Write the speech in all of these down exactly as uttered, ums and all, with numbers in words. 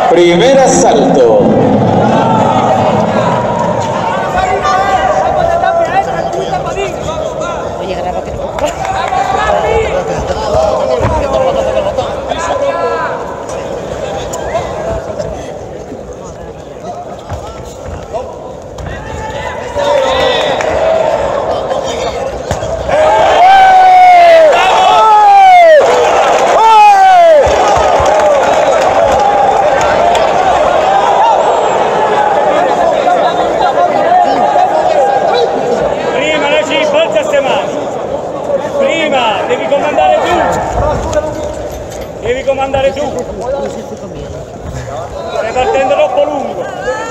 Primer asalto. Devi comandare tu! Devi comandare tu! Stai partendo troppo lungo!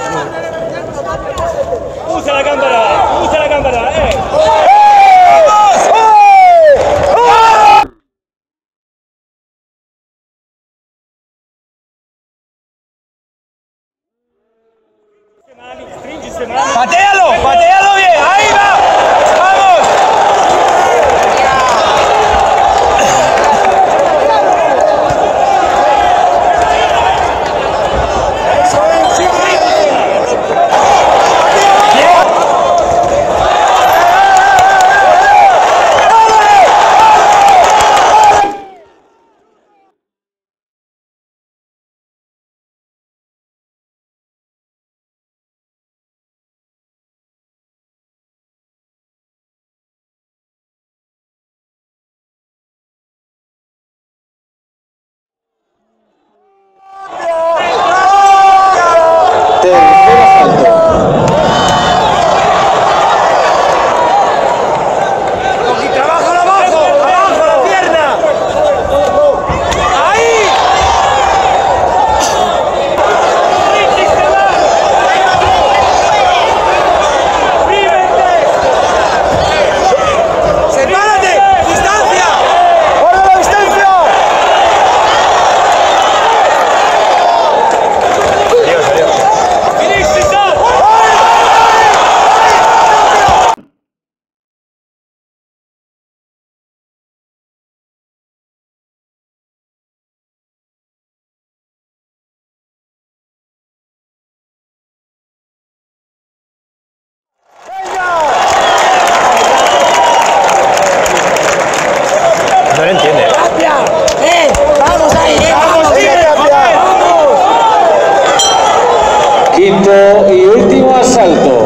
Usa la gamba davanti! Usa la gamba davanti! Eh. Stringi se mani! ¡Patealo! ¡Patealo bien! ¡Ahí va! ¡Vamos! No lo entiende. ¡Eh! ¡Vamos ahí! Eh, ¡Vamos, vamos! Quinto y último asalto.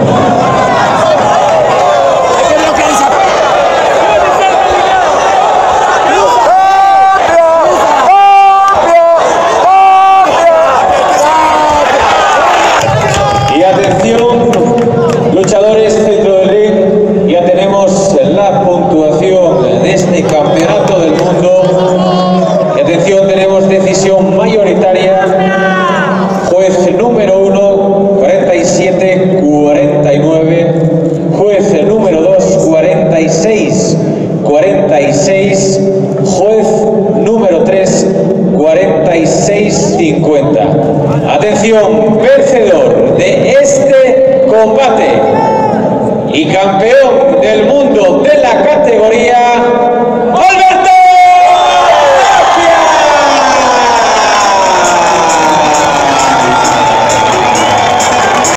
Y atención, luchadores centro del ring, ya tenemos la puntuación de este campeonato del mundo. Y atención, tenemos decisión mayoritaria. Juez número uno, cuarenta y siete cuarenta y nueve. Juez número dos, cuarenta y seis cuarenta y seis. Juez número tres, cuarenta y seis cincuenta. Atención, vencedor de este combate y campeón del mundo de la categoría